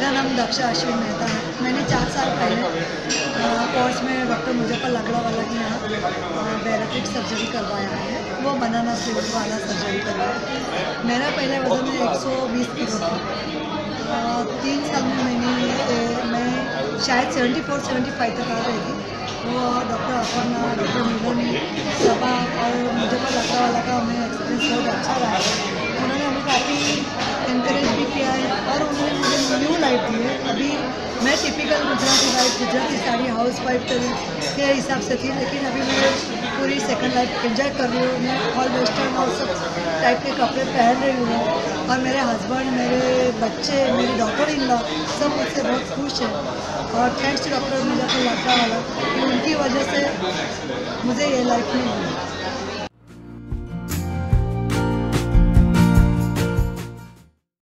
मेरा नाम दक्षा मेहता है। मैंने 4 साल पहले कोर्स में डॉक्टर मुजफ्फर लकड़ा वाला के यहाँ बैरेट्रिक सर्जरी करवाया है। वो बनाना स्लीव वाला सर्जरी करवाया। मेरा पहले वजन 120 किलो था। 3 साल में मैं शायद 74-75 तक आ गई थी। वो डॉक्टर अपर्ना, डॉक्टर मिलोनी सबा और मुजफ्फर लकड़ा वाला का हमें एक्सपीरियंस बहुत अच्छा रहा है। उन्होंने हमें काफ़ी इंकरेज भी किया है और उन्होंने मुझे न्यू लाइफ दी है। अभी मैं typical Gujarati sari housewife के हिसाब से थी, लेकिन अभी मैं पूरी सेकंड लाइफ एंजॉय कर रही हूँ। मैं ऑल वेस्टर्न और सब टाइप के कपड़े पहन रही हूँ और मेरे हस्बैंड, मेरे बच्चे, मेरी डॉटर इन लॉ सब मुझसे बहुत खुश है। और थैंक्स डॉक्टर मुजफ्फर लकड़ा वाला कि उनकी वजह से मुझे ये लाइफ में